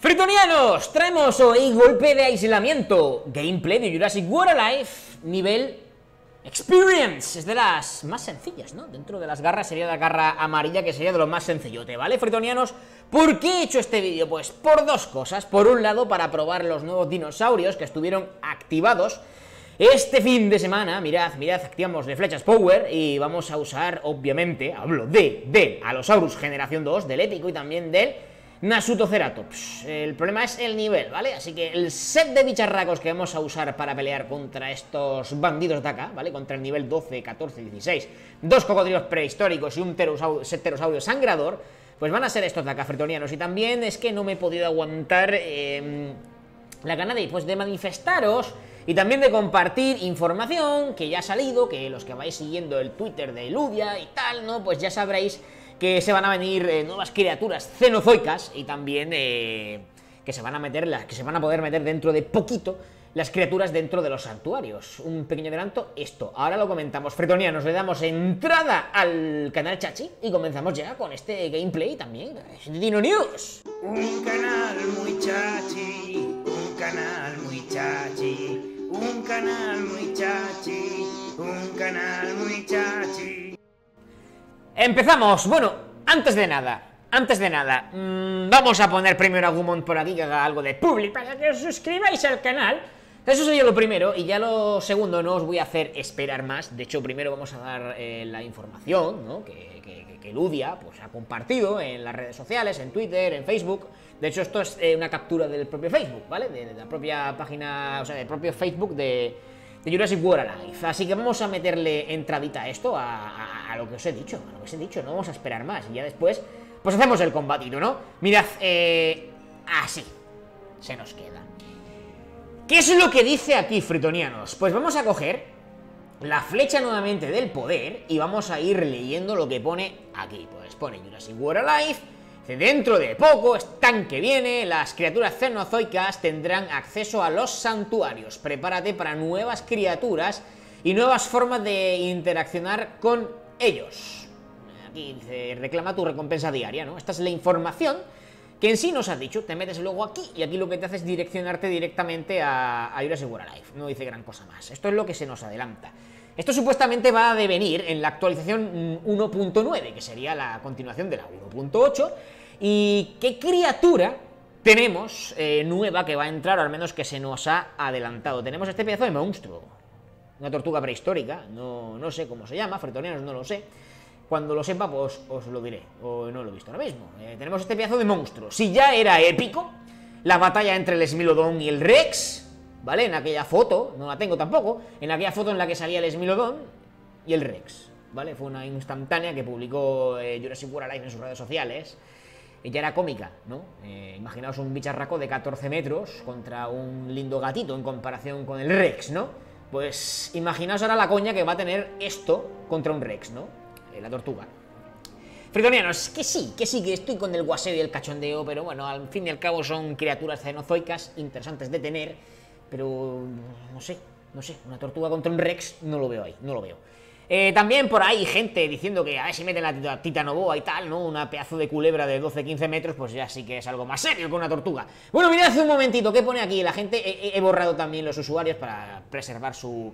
Fritonianos, traemos hoy golpe de aislamiento, gameplay de Jurassic World Alive, nivel Experience. Es de las más sencillas, ¿no? Dentro de las garras sería la garra amarilla, que sería de lo más sencillote, ¿vale, Fritonianos? ¿Por qué he hecho este vídeo? Pues por dos cosas. Por un lado, para probar los nuevos dinosaurios que estuvieron activados este fin de semana. Mirad, activamos de flechas Power y vamos a usar, obviamente, hablo de Allosaurus generación 2, del épico y también del Nasutoceratops. El problema es el nivel, ¿vale? Así que el set de bicharracos que vamos a usar para pelear contra estos bandidos de acá, ¿vale? Contra el nivel 12, 14, 16, dos cocodrilos prehistóricos y un pterosaurio sangrador, pues van a ser estos de acá, fritonianos. Y también es que no me he podido aguantar la gana de manifestaros y también de compartir información que ya ha salido, que los que vais siguiendo el Twitter de Ludia y tal, ¿no? Pues ya sabréis que se van a venir nuevas criaturas cenozoicas y también que se van a poder meter dentro de poquito las criaturas dentro de los santuarios. Un pequeño adelanto, esto, ahora lo comentamos. Fritonianos, le damos entrada al canal Chachi y comenzamos ya con este gameplay también de Dino News. Un canal muy chachi, un canal muy chachi, un canal muy chachi, un canal muy chachi. Empezamos. Bueno, antes de nada, vamos a poner primero a Gumon por aquí que haga algo de public para que os suscribáis al canal. Eso sería lo primero, y ya lo segundo no os voy a hacer esperar más. De hecho, primero vamos a dar la información, ¿no? que Ludia pues, ha compartido en las redes sociales, en Twitter, en Facebook. De hecho, esto es una captura del propio Facebook, ¿vale? De la propia página, o sea, del propio Facebook de Jurassic World Alive. Así que vamos a meterle entradita a esto, a lo que os he dicho, no vamos a esperar más. Y ya después, pues hacemos el combatito, ¿no? Mirad, así se nos queda. ¿Qué es lo que dice aquí, fritonianos? Pues vamos a coger la flecha nuevamente del poder y vamos a ir leyendo lo que pone aquí. Pues pone Jurassic World Alive. Dentro de poco, están que viene, las criaturas cenozoicas tendrán acceso a los santuarios. Prepárate para nuevas criaturas y nuevas formas de interaccionar con ellos. Aquí dice, reclama tu recompensa diaria, ¿no? Esta es la información que en sí nos ha dicho. Te metes luego aquí y aquí lo que te hace es direccionarte directamente a Jurassic World Alive. No dice gran cosa más. Esto es lo que se nos adelanta. Esto supuestamente va a devenir en la actualización 1.9, que sería la continuación de la 1.8. ¿Y qué criatura tenemos nueva que va a entrar, o al menos que se nos ha adelantado? Tenemos este pedazo de monstruo, una tortuga prehistórica, no sé cómo se llama, fritonianos, no lo sé. Cuando lo sepa, pues os lo diré, o no lo he visto ahora mismo. Tenemos este pedazo de monstruo. Si ya era épico la batalla entre el Smilodon y el Rex, ¿vale? En aquella foto, no la tengo tampoco, en aquella foto en la que salía el Smilodon y el Rex, ¿vale? Fue una instantánea que publicó Jurassic World Alive en sus redes sociales. Ya era cómica, ¿no? Imaginaos un bicharraco de 14 metros contra un lindo gatito en comparación con el Rex, ¿no? Pues imaginaos ahora la coña que va a tener esto contra un Rex, ¿no? La tortuga. Fritonianos, que sí, que estoy con el guaseo y el cachondeo, pero bueno, al fin y al cabo son criaturas cenozoicas interesantes de tener, pero no sé, una tortuga contra un Rex no lo veo ahí, no lo veo. También por ahí gente diciendo que a ver si meten la titanoboa y tal, ¿no? Una pedazo de culebra de 12-15 metros, pues ya sí que es algo más serio que una tortuga. Bueno, mirad hace un momentito, ¿qué pone aquí? La gente, he borrado también los usuarios para preservar su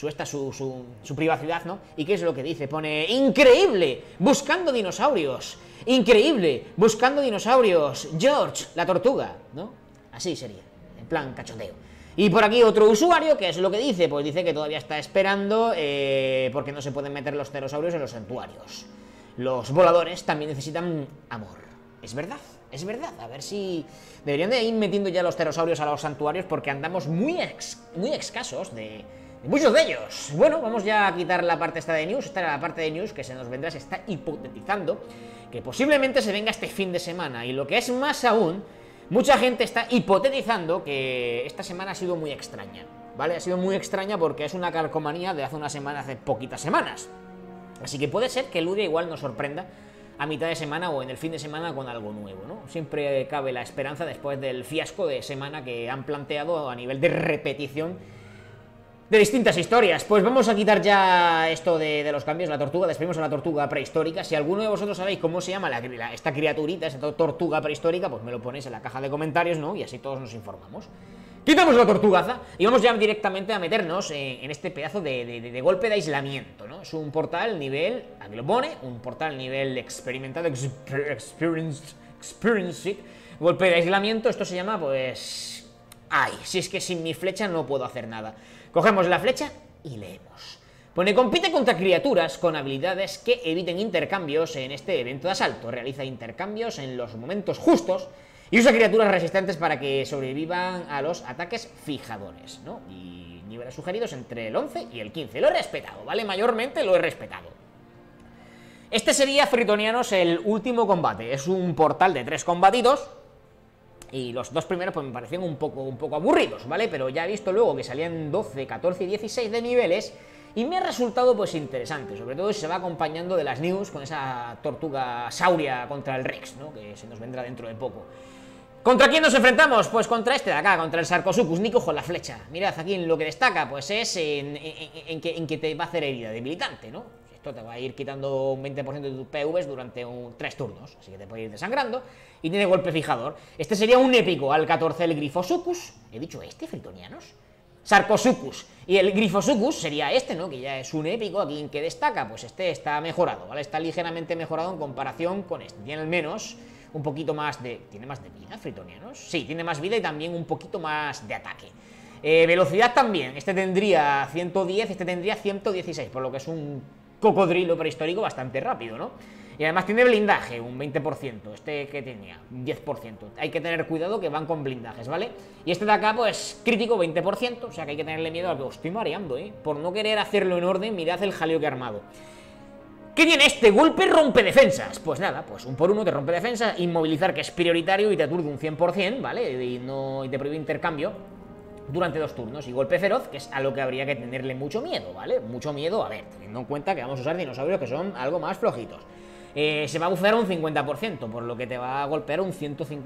privacidad, ¿no? ¿Y qué es lo que dice? Pone, increíble, buscando dinosaurios, increíble, buscando dinosaurios, George, la tortuga, ¿no? Así sería, en plan cachondeo. Y por aquí otro usuario, ¿qué es lo que dice? Pues dice que todavía está esperando porque no se pueden meter los pterosaurios en los santuarios. Los voladores también necesitan amor. Es verdad. A ver si deberían de ir metiendo ya los pterosaurios a los santuarios porque andamos muy escasos de muchos de ellos. Bueno, vamos ya a quitar la parte esta de news. Esta era la parte de news que se nos vendrá, se está hipotetizando que posiblemente se venga este fin de semana. Y lo que es más aún, mucha gente está hipotetizando que esta semana ha sido muy extraña, ¿vale? Ha sido muy extraña porque es una calcomanía de hace poquitas semanas. Así que puede ser que Ludia igual nos sorprenda a mitad de semana o en el fin de semana con algo nuevo, ¿no? Siempre cabe la esperanza después del fiasco de semana que han planteado a nivel de repetición de distintas historias. Pues vamos a quitar ya esto de los cambios, la tortuga, despedimos a la tortuga prehistórica. Si alguno de vosotros sabéis cómo se llama esta criaturita, esta tortuga prehistórica, pues me lo ponéis en la caja de comentarios, ¿no? Y así todos nos informamos. Quitamos la tortugaza y vamos ya directamente a meternos en este pedazo de golpe de aislamiento, ¿no? Es un portal nivel, aquí lo pone, un portal nivel experimentado, experienced, golpe de aislamiento. Esto se llama, pues... Ay, si es que sin mi flecha no puedo hacer nada. Cogemos la flecha y leemos. Pone, compite contra criaturas con habilidades que eviten intercambios en este evento de asalto. Realiza intercambios en los momentos justos y usa criaturas resistentes para que sobrevivan a los ataques fijadores, ¿no? Y niveles sugeridos entre el 11 y el 15. Lo he respetado, ¿vale? Mayormente lo he respetado. Este sería, fritonianos, el último combate. Es un portal de 3 combatitos. Y los dos primeros pues me parecían un poco aburridos, ¿vale? Pero ya he visto luego que salían 12, 14 y 16 de niveles y me ha resultado pues interesante, sobre todo si se va acompañando de las news con esa tortuga sauria contra el Rex, ¿no? Que se nos vendrá dentro de poco. ¿Contra quién nos enfrentamos? Pues contra este de acá, contra el Sarcosuchus. Ni cojo la flecha. Mirad, aquí en lo que destaca pues es en que te va a hacer herida debilitante, ¿no? Esto te va a ir quitando un 20% de tus PVs durante 3 turnos, así que te puede ir desangrando. Y tiene golpe fijador. Este sería un épico al 14 el Gryphosuchus. He dicho este, fritonianos. Sarcosuchus. Y el Gryphosuchus sería este, ¿no? Que ya es un épico. Aquí en que destaca, pues este está mejorado, ¿vale? Está ligeramente mejorado en comparación con este. Tiene al menos un poquito más de... ¿Tiene más de vida, fritonianos? Sí, tiene más vida y también un poquito más de ataque. Velocidad también. Este tendría 110, este tendría 116, por lo que es un cocodrilo prehistórico bastante rápido, ¿no? Y además tiene blindaje, un 20%, este que tenía, un 10%. Hay que tener cuidado que van con blindajes, ¿vale? Y este de acá, pues, crítico, 20%, o sea que hay que tenerle miedo a lo que os estoy mareando, ¿eh? Por no querer hacerlo en orden, mirad el jaleo que he armado. ¿Qué tiene este? Golpe rompe defensas. Pues nada, pues un por uno te rompe defensas, inmovilizar, que es prioritario y te aturde un 100%, ¿vale? Y te prohíbe intercambio durante 2 turnos, y golpe feroz, que es a lo que habría que tenerle mucho miedo, ¿vale? Mucho miedo, a ver, teniendo en cuenta que vamos a usar dinosaurios que son algo más flojitos. Se va a bufear un 50%, por lo que te va a golpear un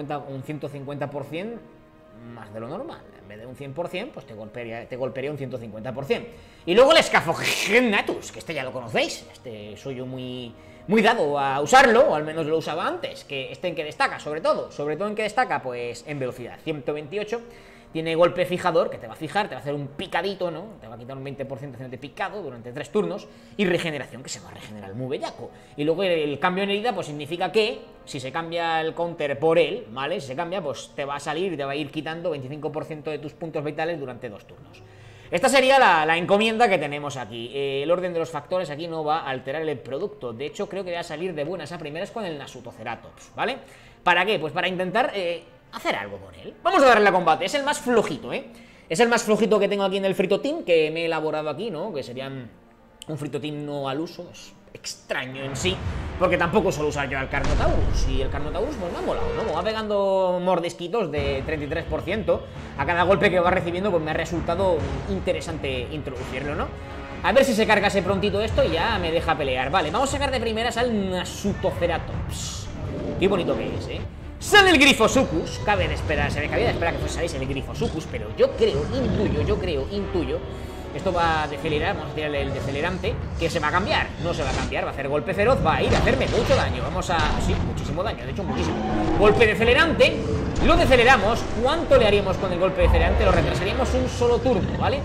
150% más de lo normal. En vez de un 100%, pues te golpearía un 150%. Y luego el Scaphognathus, que este ya lo conocéis, este soy yo muy dado a usarlo, o al menos lo usaba antes, que este en que destaca, sobre todo en que destaca, pues en velocidad, 128, tiene golpe fijador, que te va a fijar, te va a hacer un picadito, ¿no? Te va a quitar un 20% de picado durante 3 turnos, y regeneración, que se va a regenerar muy bellaco. Y luego el cambio en herida, pues significa que, si se cambia el counter por él, ¿vale? Si se cambia, pues te va a salir y te va a ir quitando 25% de tus puntos vitales durante 2 turnos. Esta sería la encomienda que tenemos aquí. El orden de los factores aquí no va a alterar el producto. De hecho, creo que va a salir de buenas a primeras con el Nasutoceratops, ¿vale? ¿Para qué? Pues para intentar hacer algo con él. Vamos a darle a combate. Es el más flojito, ¿eh? Es el más flojito que tengo aquí en el Fritoteam, que me he elaborado aquí, ¿no? Que serían un Fritoteam no al uso. Es extraño en sí, porque tampoco suelo usar yo al Carnotaurus. Y el Carnotaurus pues me ha molado, ¿no? Va pegando mordisquitos de 33%. A cada golpe que va recibiendo pues me ha resultado interesante introducirlo, ¿no? A ver si se cargase prontito esto y ya me deja pelear. Vale, vamos a sacar de primeras al Nasutoceratops. Qué bonito que es, ¿eh? Sale el Gryphosuchus, cabe de esperar, se me cabía de esperar que saliese el Gryphosuchus, pero yo creo, intuyo, esto va a decelerar, vamos a tirarle el decelerante, que se va a cambiar, no se va a cambiar, va a hacer golpe feroz, va a ir a hacerme mucho daño, vamos a, sí, muchísimo daño, de hecho muchísimo, golpe decelerante, lo deceleramos, ¿cuánto le haríamos con el golpe decelerante? Lo retrasaríamos un solo turno, ¿vale?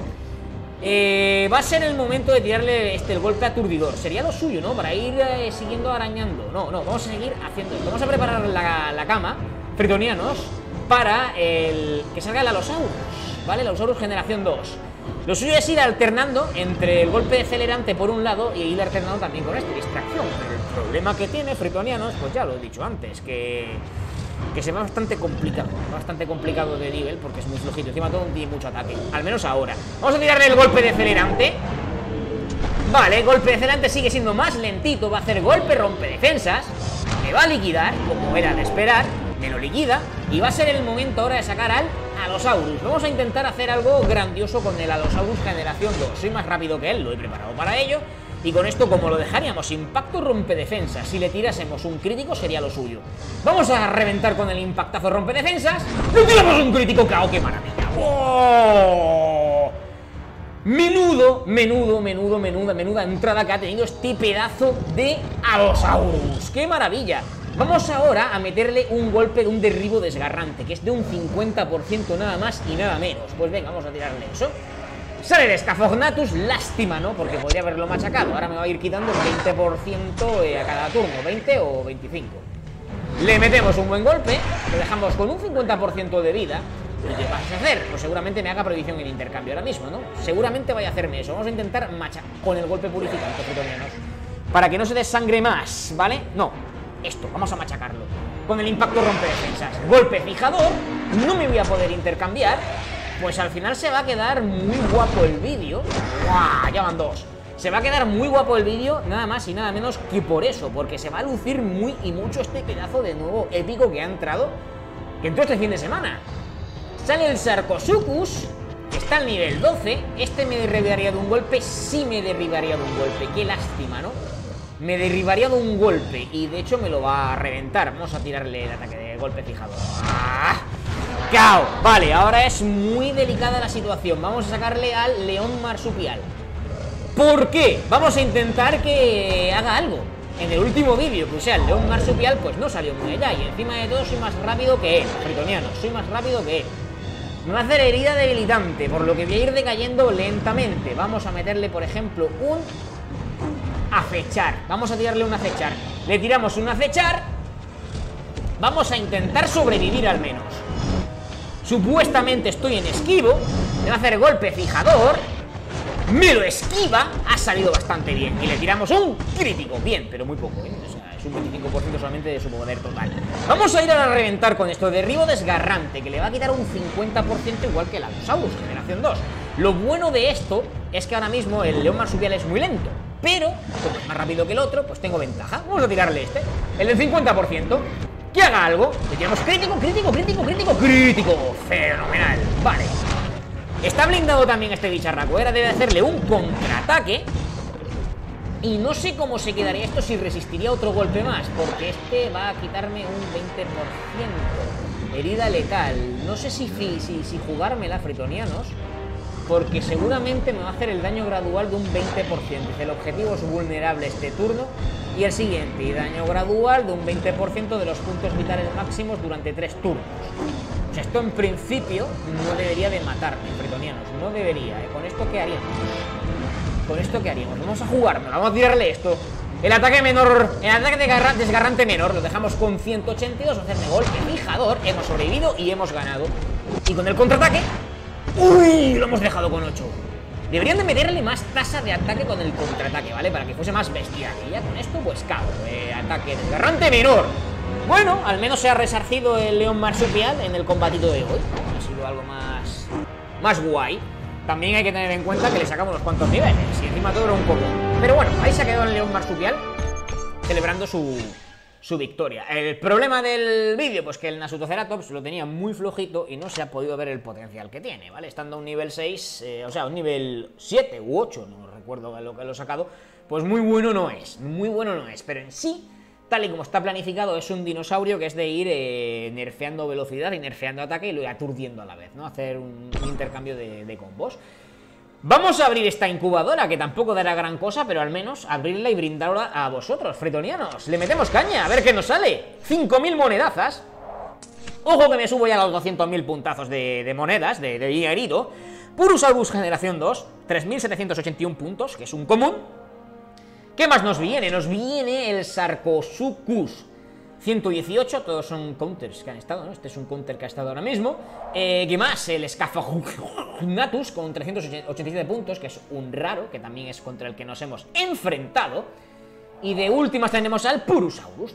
Va a ser el momento de tirarle el golpe aturdidor. Sería lo suyo, ¿no? Para ir siguiendo arañando. No, vamos a seguir haciendo esto. Vamos a preparar la cama, fritonianos, para que salga el Allosaurus, ¿vale? El Allosaurus generación 2. Lo suyo es ir alternando entre el golpe acelerante por un lado y ir alternando también con este, distracción. Pero el problema que tiene, fritonianos, pues ya lo he dicho antes, que se va bastante complicado de nivel, porque es muy flojito, encima todo tiene mucho ataque, al menos ahora. Vamos a tirarle el golpe de acelerante. Vale, el golpe de acelerante sigue siendo más lentito, va a hacer golpe rompe defensas, me va a liquidar, como era de esperar, me lo liquida, y va a ser el momento ahora de sacar al Allosaurus. Vamos a intentar hacer algo grandioso con el Allosaurus generación 2, soy más rápido que él, lo he preparado para ello. Y con esto, como lo dejaríamos impacto rompe defensas, si le tirásemos un crítico sería lo suyo. Vamos a reventar con el impactazo rompe defensas. ¡Le tiramos un crítico! ¡Cao! ¡Qué maravilla! ¡Oh! Menuda entrada que ha tenido este pedazo de Allosaurus. ¡Qué maravilla! Vamos ahora a meterle un golpe de un derribo desgarrante, que es de un 50% nada más y nada menos. Pues venga, vamos a tirarle eso. Sale el Scaphonatus, lástima, ¿no? Porque podría haberlo machacado. Ahora me va a ir quitando el 20% a cada turno, 20 o 25. Le metemos un buen golpe, lo dejamos con un 50% de vida. ¿Y qué vas a hacer? Pues seguramente me haga prohibición en intercambio ahora mismo, ¿no? Seguramente vaya a hacerme eso. Vamos a intentar machacar con el golpe purificante, fritonianos, para que no se desangre más, ¿vale? No, esto, vamos a machacarlo con el impacto rompe defensas. Golpe fijador, no me voy a poder intercambiar. Pues al final se va a quedar muy guapo el vídeo. ¡Guau! Ya van dos. Se va a quedar muy guapo el vídeo, nada más y nada menos que por eso, porque se va a lucir muy y mucho este pedazo de nuevo épico que ha entrado, que entró este fin de semana. Sale el Sarcosuchus, que está al nivel 12. Este me derribaría de un golpe, sí me derribaría de un golpe. Qué lástima, ¿no? Me derribaría de un golpe y de hecho me lo va a reventar. Vamos a tirarle el ataque de golpe fijador. ¡Ah! ¡Cao! Vale, ahora es muy delicada la situación. Vamos a sacarle al león marsupial. ¿Por qué? Vamos a intentar que haga algo. En el último vídeo, que sea el león marsupial, pues no salió muy allá. Y encima de todo soy más rápido que él, fritoniano. Soy más rápido que él. Me va a hacer herida debilitante, por lo que voy a ir decayendo lentamente. Vamos a meterle, por ejemplo, un acechar. Vamos a tirarle un acechar. Le tiramos un acechar. Vamos a intentar sobrevivir al menos. Supuestamente estoy en esquivo. Me va a hacer golpe fijador. Me lo esquiva. Ha salido bastante bien. Y le tiramos un crítico. Bien, pero muy poco, ¿eh? O sea, es un 25% solamente de su poder total. Vamos a ir a reventar con esto. Derribo desgarrante, que le va a quitar un 50% igual que el Allosaurus, generación 2. Lo bueno de esto es que ahora mismo el león marsupial es muy lento, pero como es más rápido que el otro, pues tengo ventaja. Vamos a tirarle este, el del 50%. Que haga algo. Le tiramos crítico. Fenomenal. Vale. Está blindado también este bicharraco. Ahora debe hacerle un contraataque. Y no sé cómo se quedaría esto si resistiría otro golpe más, porque este va a quitarme un 20%. Herida letal. No sé si jugármela, fritonianos, porque seguramente me va a hacer el daño gradual de un 20%. El objetivo es vulnerable este turno. Y el siguiente, y daño gradual de un 20% de los puntos vitales máximos durante 3 turnos. O sea, esto en principio no debería de matarme, fritonianos. No debería, ¿eh? ¿Con esto qué haríamos? ¿Con esto qué haríamos? Vamos a jugárnoslo, vamos a tirarle esto. El ataque menor, el ataque desgarrante menor, lo dejamos con 182, hacerme golpe fijador. Hemos sobrevivido y hemos ganado. Y con el contraataque, ¡uy! Lo hemos dejado con 8. Deberían de meterle más tasa de ataque con el contraataque, ¿vale? Para que fuese más bestial. Y ya con esto, pues cago. Ataque desgarrante menor. Bueno, al menos se ha resarcido el león marsupial en el combatito de hoy. Ha sido algo más guay. También hay que tener en cuenta que le sacamos unos cuantos niveles. Y encima todo era un poco. Pero bueno, ahí se ha quedado el león marsupial celebrando su victoria. El problema del vídeo, pues que el Nasutoceratops lo tenía muy flojito y no se ha podido ver el potencial que tiene, ¿vale? Estando a un nivel 6, o sea, un nivel 7 u 8, no recuerdo lo que lo he sacado, pues muy bueno no es, pero en sí, tal y como está planificado, es un dinosaurio que es de ir nerfeando velocidad y nerfeando ataque y lo aturdiendo a la vez, ¿no? Hacer un intercambio de combos. Vamos a abrir esta incubadora, que tampoco dará gran cosa, pero al menos abrirla y brindarla a vosotros, fritonianos. Le metemos caña, a ver qué nos sale. 5.000 monedazas. Ojo que me subo ya a los 200.000 puntazos de monedas, de dinerito. Purusaurus generación 2, 3.781 puntos, que es un común. ¿Qué más nos viene? Nos viene el Sarcosuchus. 118, todos son counters que han estado, ¿no? Este es un counter que ha estado ahora mismo. ¿Qué más? El Scaphonatus con 387 puntos, que es un raro, que también es contra el que nos hemos enfrentado. Y de últimas tenemos al Purusaurus,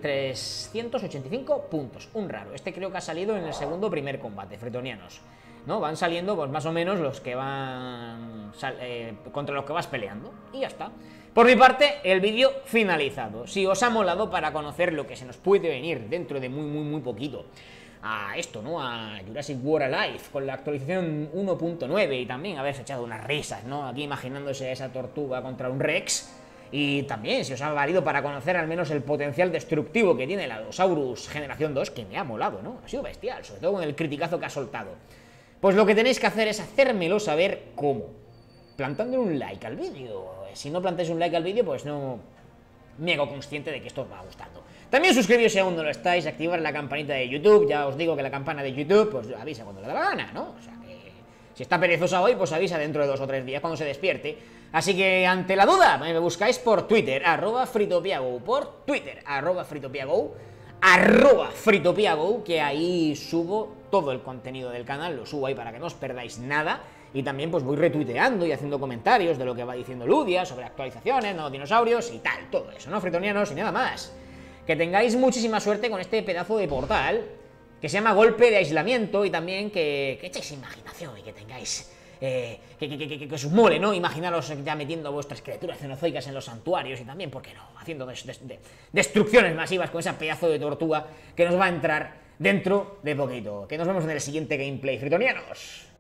385 puntos, un raro. Este creo que ha salido en el segundo primer combate, fritonianos, ¿no? Van saliendo pues más o menos los que van contra los que vas peleando. Y ya está. Por mi parte, el vídeo finalizado. Si os ha molado, para conocer lo que se nos puede venir dentro de muy poquito a esto, ¿no? A Jurassic World Alive, con la actualización 1.9, y también haberse echado unas risas, ¿no? Aquí imaginándose a esa tortuga contra un Rex. Y también, si os ha valido para conocer al menos el potencial destructivo que tiene el Allosaurus generación 2, que me ha molado, ¿no? Ha sido bestial, sobre todo con el criticazo que ha soltado. Pues lo que tenéis que hacer es hacérmelo saber cómo. plantándole un like al vídeo. Si no plantáis un like al vídeo, pues no me hago consciente de que esto os va gustando. También suscribiros si aún no lo estáis, activar la campanita de YouTube. Ya os digo que la campana de YouTube pues avisa cuando le da la gana, ¿no? O sea que si está perezosa hoy, pues avisa dentro de 2 o 3 días cuando se despierte. Así que ante la duda, me buscáis por Twitter, @fritopiago, por Twitter, @fritopiago, @fritopiago, que ahí subo todo el contenido del canal, lo subo ahí para que no os perdáis nada. Y también pues voy retuiteando y haciendo comentarios de lo que va diciendo Ludia sobre actualizaciones, nuevos dinosaurios y tal, todo eso, ¿no, fritonianos? Y nada más. Que tengáis muchísima suerte con este pedazo de portal, que se llama Golpe de Aislamiento, y también que echéis imaginación y que tengáis... que os mole, ¿no? Imaginaros ya metiendo vuestras criaturas cenozoicas en los santuarios y también, ¿por qué no? Haciendo destrucciones masivas con ese pedazo de tortuga que nos va a entrar dentro de poquito. Que nos vemos en el siguiente gameplay, fritonianos.